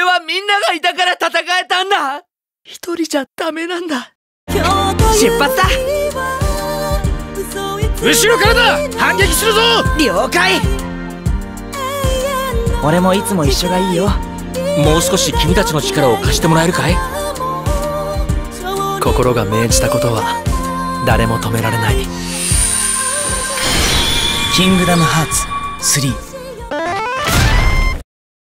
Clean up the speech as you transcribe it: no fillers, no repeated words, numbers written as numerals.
俺はみんながいたから戦えたんだ。一人じゃダメなんだ。出発だ。 後ろからだ。反撃するぞ。 了解。俺もいつも一緒がいいよ。 もう少し君たちの力を貸してもらえるかい？ 心が命じたことは誰も止められない。 キングダムハーツ3